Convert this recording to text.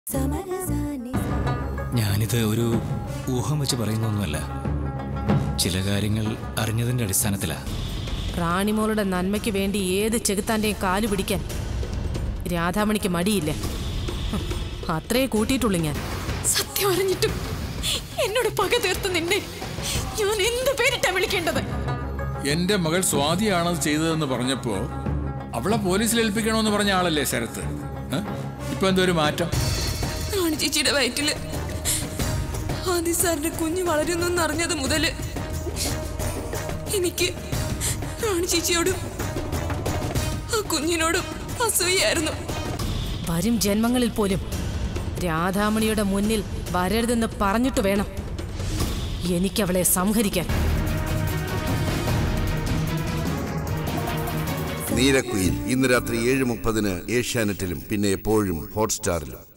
ഞാനിത് ഒരു ഊഹം വെച്ച് പറയുന്നൊന്നുമല്ല. ചില കാര്യങ്ങൾ അറിഞ്ഞതിന്റെ അടിസ്ഥാനത്തിലാ. റാണിമോളുടെ നന്മയ്ക്ക് വേണ്ടി ഏത് ചെകുത്താന്റെയും കാലു പിടിക്കാൻ രാധാമണിക്ക് മടിയില്ല. അത്രേ കൂട്ടിയിട്ടുള്ളൂ ഞാൻ. സത്യം അറിഞ്ഞിട്ടും എന്നോട് പക തീർത്ത് നിന്നെ ഞാൻ എന്ത് പേരിട്ടാ വിളിക്കേണ്ടത്? എന്റെ മകൾ സ്വാതിയാണത് ചെയ്തതെന്ന് പറഞ്ഞപ്പോ അവളെ പോലീസിൽ ഏൽപ്പിക്കണമെന്ന് പറഞ്ഞ ആളല്ലേ ശരത്ത്. ഇപ്പൊ എന്തോ ഒരു മാറ്റം? റാണി ചേച്ചിയുടെ വയറ്റില് ആദി സാറിന്റെ കുഞ്ഞ് വളരുന്നു അറിഞ്ഞത് മുതല് എനിക്ക് റാണി ചേച്ചിയോടും ആ കുഞ്ഞിനോടും അസൂയായിരുന്നു. വരും ജന്മങ്ങളിൽ പോലും രാധാമണിയുടെ മുന്നിൽ വരരുതെന്ന് പറഞ്ഞിട്ട് വേണം എനിക്കവളെ സംഹരിക്കാൻ. നീരക്കുയിൽ ഇന്ന് രാത്രി 7:30 ഏഷ്യാനെറ്റിലും പിന്നെ എപ്പോഴും ഹോട്ട്സ്റ്റാറിലും.